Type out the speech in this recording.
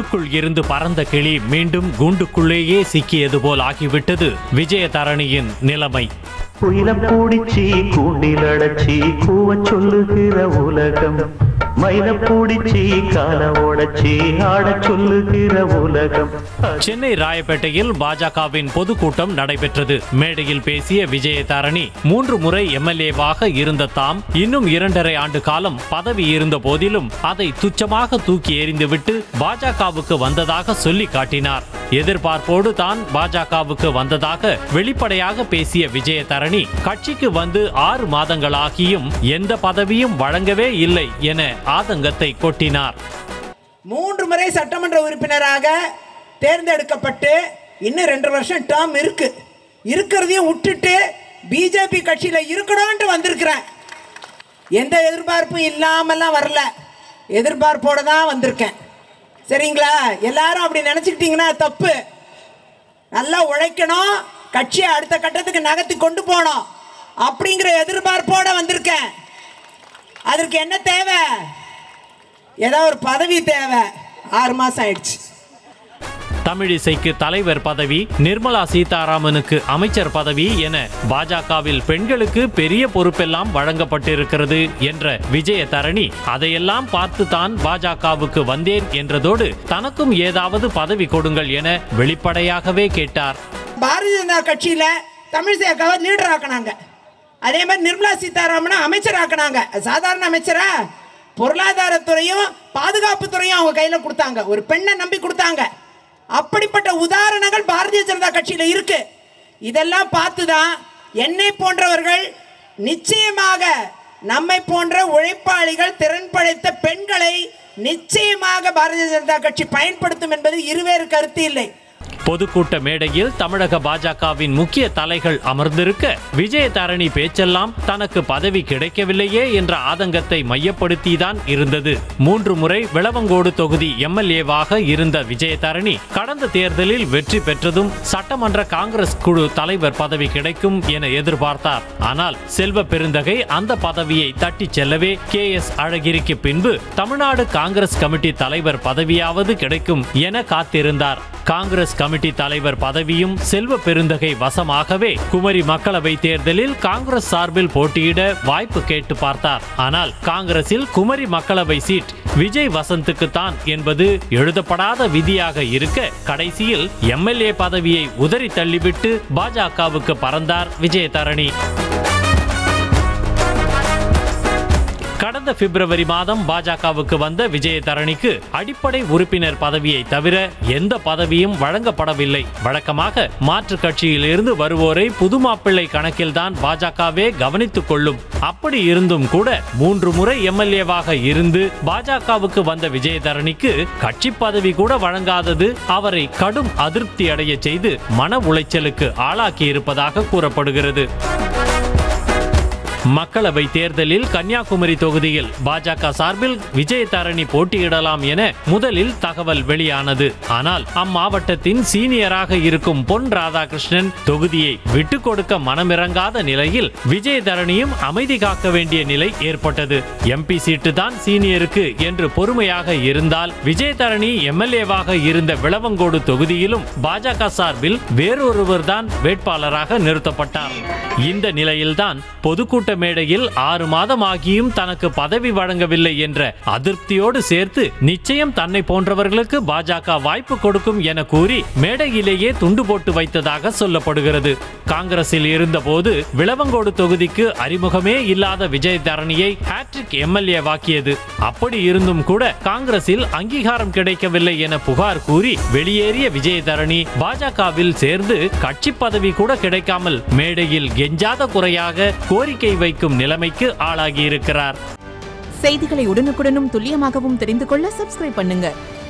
கூண்டுக்குள் இருந்து பறந்த கிளி மீண்டும் கூண்டுக்குள்ளேயே சிக்கியது போல் ஆகிவிட்டது விஜயதரணியின் நிலைமை. குயிலம் பூடிச்சி கூண்டில் அடைச்சி கூவ சொல்லுகிற உலகம், மயில பூடிச்சி கால உடைச்சி ஆட சொல்லுகிற உலகம். சென்னை ராயப்பேட்டையில் பாஜகவின் பொதுக்கூட்டம் நடைபெற்றது. மேடையில் பேசிய விஜயதரணி 3 முறை எம்எல்ஏவாக இருந்த தாம் இன்னும் 2.5 ஆண்டு காலம் பதவி இருந்த போதிலும் அதை துச்சமாக தூக்கி எறிந்துவிட்டு பாஜகவுக்கு வந்ததாக சொல்லி காட்டினார். எதிர்பார்ப்போடு தான் பாஜகவுக்கு வந்ததாக வெளிப்படையாக பேசிய விஜயதரணி கட்சிக்கு வந்து 6 மாதங்களாகியும் எந்த பதவியும் வழங்கவே இல்லை என ஆதங்கத்தை கொட்டினார். 3 முறை சட்டமன்ற உறுப்பினராக தேர்ந்தெடுக்கப்பட்டு இன்னும் 2 வருஷம் டேர்ம் இருக்கிறதையும் விட்டுட்டு பிஜேபி கட்சியில இருக்கணும்னு வந்திருக்கிறேன். எந்த எதிர்பார்ப்பும் இல்லாமலாம் வரல, எதிர்பார்ப்போட தான் வந்திருக்கேன். சரிங்களா? எல்லாரும் அப்படி நினைச்சுக்கிட்டீங்கன்னா தப்பு. நல்லா உழைக்கணும், கட்சியை அடுத்த கட்டத்துக்கு நகர்த்தி கொண்டு போனோம் அப்படிங்கிற எதிர்பார்ப்போட வந்திருக்கேன். அதற்கு என்ன தேவை? ஏதோ ஒரு பதவி தேவை. 6 மாசம் ஆயிடுச்சு. தமிழிசைக்கு தலைவர் பதவி, நிர்மலா சீதாராமனுக்கு அமைச்சர் பதவி என பாஜகவில் பெண்களுக்கு பெரிய பொறுப்பெல்லாம் வழங்கப்பட்டிருக்கிறது என்ற விஜயதரணி அதையெல்லாம் பார்த்து தான் பாஜகவுக்கு வந்தேன் என்றதோடு தனக்கும் ஏதாவது பதவி கொடுங்கள் என வெளிப்படையாகவே கேட்டார். பாரதிய ஜனதா கட்சியில தமிழிசை அக்காவை லீடர் ஆக்கினாங்க. அதே மாதிரி நிர்மலா சீதாராமனை அமைச்சர் ஆக்கினாங்க. சாதாரண அமைச்சரா? பொருளாதாரத்துறையும் பாதுகாப்பு துறையும் அவங்க கையில கொடுத்தாங்க. ஒரு பெண்ணை நம்பி கொடுத்தாங்க. அப்படிப்பட்ட உதாரணங்கள் பாரதிய ஜனதா கட்சியில இருக்கு. இதெல்லாம் பார்த்துதான் என்னை போன்றவர்கள் நிச்சயமாக நம்மை போன்ற உழைப்பாளிகள், திறன் படைத்த பெண்களை நிச்சயமாக பாரதிய ஜனதா கட்சி பயன்படுத்தும் என்பது இருவேறு கருத்து இல்லை. பொதுக்கூட்ட மேடையில் தமிழக பாஜகவின் முக்கிய தலைகள் அமர்ந்திருக்க விஜயதரணி பேச்செல்லாம் தனக்கு பதவி கிடைக்கவில்லையே என்ற ஆதங்கத்தை மையப்படுத்திதான் இருந்தது. 3 முறை விளவங்கோடு தொகுதி எம்எல்ஏவாக இருந்த விஜயதரணி கடந்த தேர்தலில் வெற்றி பெற்றதும் சட்டமன்ற காங்கிரஸ் குழு தலைவர் பதவி கிடைக்கும் என எதிர்பார்த்தார். ஆனால் செல்வ பெருந்தகை அந்த பதவியை தட்டி செல்லவே KS அழகிரிக்கு பின்பு தமிழ்நாடு காங்கிரஸ் கமிட்டி தலைவர் பதவியாவது கிடைக்கும் என காத்திருந்தார். காங்கிரஸ் கமிட்டி தலைவர் பதவியும் செல்வ பெருந்தகை வசமாகவே குமரி மக்களவை தேர்தலில் காங்கிரஸ் சார்பில் போட்டியிட வாய்ப்பு கேட்டு பார்த்தார். ஆனால் காங்கிரஸில் குமரி மக்களவை சீட் விஜய் வசந்துக்கு தான் என்பது எழுதப்படாத விதியாக இருக்க கடைசியில் எம்எல்ஏ பதவியை உதறி தள்ளிவிட்டு பாஜகவுக்கு பறந்தார் விஜயதரணி. கடந்த பிப்ரவரி மாதம் பாஜகவுக்கு வந்த விஜயதரணிக்கு அடிப்படை உறுப்பினர் பதவியை தவிர எந்த பதவியும் வழங்கப்படவில்லை. வழக்கமாக மாற்றுக் கட்சியில் இருந்து வருவோரை புது மாப்பிள்ளை கணக்கில்தான் பாஜகவே கவனித்துக் கொள்ளும். அப்படி இருந்தும் கூட 3 முறை எம்எல்ஏவாக இருந்து பாஜகவுக்கு வந்த விஜயதரணிக்கு கட்சி பதவி கூட வழங்காதது அவரை கடும் அதிருப்தி அடைய செய்து மன உளைச்சலுக்கு ஆளாக்கி இருப்பதாக கூறப்படுகிறது. மக்களவை தேர்தலில் கன்னியாகுமரி தொகுதியில் பாஜக சார்பில் விஜயதரணி போட்டியிடலாம் என முதலில் தகவல் வெளியானது. ஆனால் அம்மாவட்டத்தின் சீனியராக இருக்கும் பொன் ராதாகிருஷ்ணன் தொகுதியை விட்டுக் கொடுக்க மனமிறங்காத நிலையில் விஜயதரணியும் அமைதி காக்க வேண்டிய நிலை ஏற்பட்டது. எம்பி சீட்டு தான் சீனியருக்கு என்று பொறுமையாக இருந்தால் விஜயதரணி எம்எல்ஏவாக இருந்த விளவங்கோடு தொகுதியிலும் பாஜக சார்பில் வேறொருவர் தான் வேட்பாளராக நிறுத்தப்பட்டார். இந்த நிலையில்தான் பொதுக்கூட்ட மேடையில் 6 மாதம் ஆகியும் தனக்கு பதவி வழங்கவில்லை என்ற அதிருப்தியோடு சேர்த்து நிச்சயம் தன்னை போன்றவர்களுக்கு பாஜக வாய்ப்பு கொடுக்கும் என கூறி மேடையிலேயே துண்டு போட்டு வைத்ததாக சொல்லப்படுகிறது. காங்கிரஸில் இருந்தபோது விளவங்கோடு தொகுதிக்கு அறிமுகமே இல்லாத விஜயதரணியை ஹேட்ரிக் எம்எல்ஏ வாக்கியது. அப்படி இருந்தும் கூட காங்கிரஸில் அங்கீகாரம் கிடைக்கவில்லை என புகார் கூறி வெளியேறிய விஜயதரணி பாஜகவில் சேர்ந்து கட்சி பதவி கூட கிடைக்காமல் மேடையில் கெஞ்சாத குறையாக கோரிக்கை வைக்கும் நிலைமைக்கு ஆளாகி இருக்கிறார். செய்திகளை உடனுக்குடனும் துல்லியமாகவும் தெரிந்து கொள்ள சப்ஸ்கிரைப் பண்ணுங்க.